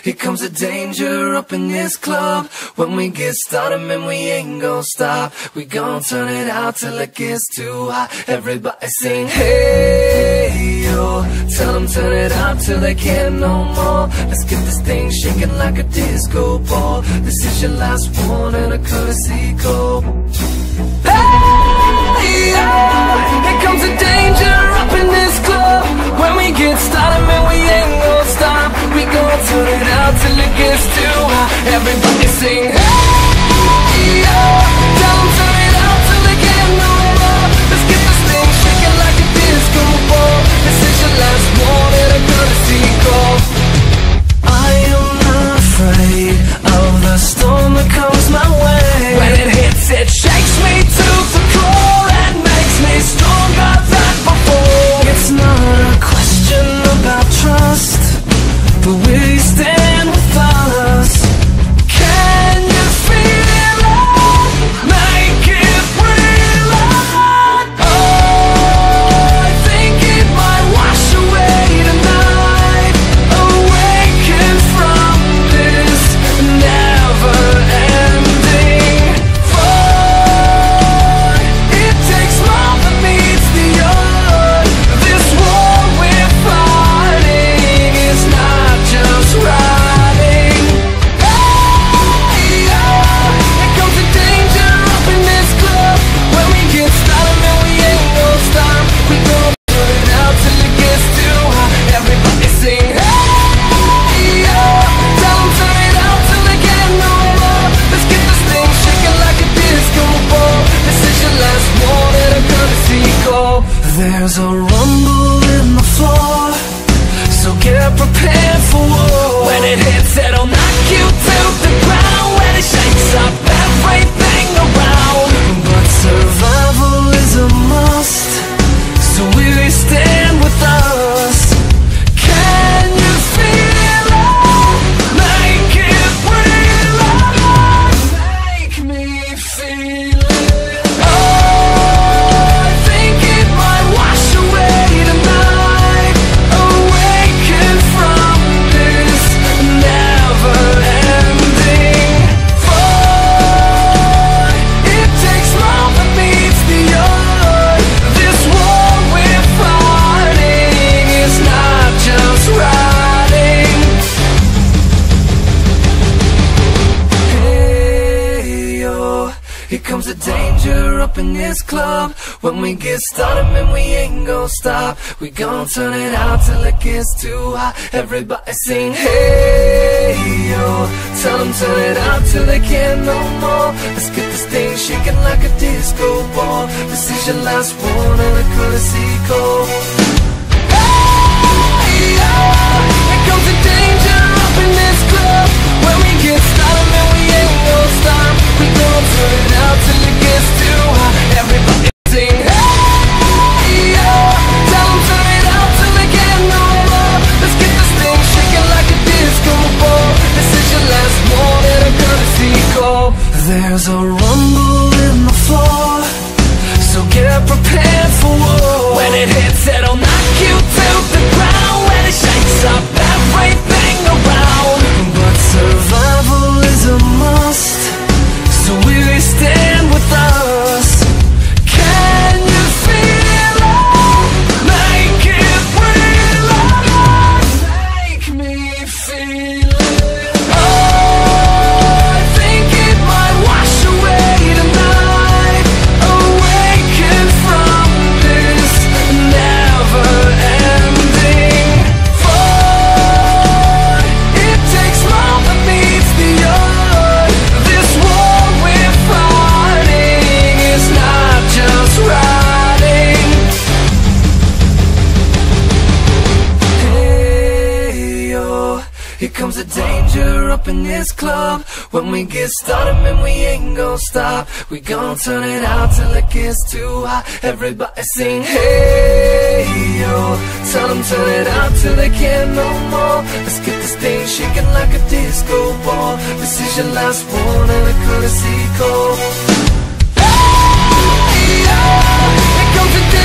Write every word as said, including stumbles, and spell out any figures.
here comes the danger up in this club. When we get started, man, we ain't gon' stop. We gon' turn it out till it gets too hot. Everybody sing, hey, yo. Tell them turn it out till they can't no more. Let's get this thing shaking like a disco ball. This is your last one and a courtesy call. Hey, yo. Here comes the danger up in this club. When we get started, man, we ain't gon' stop. We gon' turn it out till it gets too hot. Everybody sing, hey, yo. Tell them turn it out till they can't no more. Let's get this thing shaking like a disco ball. This is your last one and a courtesy call. I am not afraid of the storm that comes my way. When it hits, it shakes me to the core and makes me stronger than before. It's not a question about trust, but will you stand with us? Can you feel it? Make it real. Oh, I think it might wash away tonight. Awaken from this never-ending fight. It takes more than meets the eye. This war we're fighting is not just riding. Hey, oh, here comes the danger up in this club. When we get started, man, we ain't gon' stop. We gon' put it out till it gets too hot. Everybody sing, hey, oh. Tell them turn it out till they can't no more. Let's get this thing shaking like a disco ball. This is your last one and a courtesy call. There's a rumble in the floor, so get prepared for war. When it hits, it'll knock you to the ground. When it shakes up everything around. But survival is a must, so will you stand with us? Can you feel it? Make it real. Make me feel it. Oh, I think it might wash away tonight. Awaken from this never-ending fight. It takes more than meets the eye. This war we're fighting is not just riding. Hey, yo. Here comes the danger up in this club. When we get started, man, we ain't gon' stop. We gon' turn it out till it gets too hot. Everybody sing, hey, yo. Tell them turn it out till they can't no more. Let's get this thing shaking like a disco ball. This is your last one and a courtesy call. Hey, yo. Here comes the danger up in this club. When we get started, man, we ain't gon' stop. We gon' turn it out till it gets too hot. Everybody sing, hey, yo. Tell them turn it out till they can't no more. Let's get this thing shaking like a disco ball. This is your last one and a courtesy call. There's a rumble in the floor, so get prepared for war. When it hits, it'll knock you to the ground. When it shakes up everything around. But survival is a must, so will you stand with us? Can you feel it? Make it real. Make me feel it. Oh, I think it might wash away tonight. Awaken from this never-ending fight. It takes more than meets the eye. This war we're fighting is not just riding. Hey, yo. Here comes the danger up in this club. When we get started, man, we ain't gon' stop. We gon' turn it out till it gets too hot. Everybody sing, hey, yo. Tell them turn it out till they can't no more. Let's get this thing shaking like a disco ball. This is your last one and a courtesy call. Hey, yo. Here comes the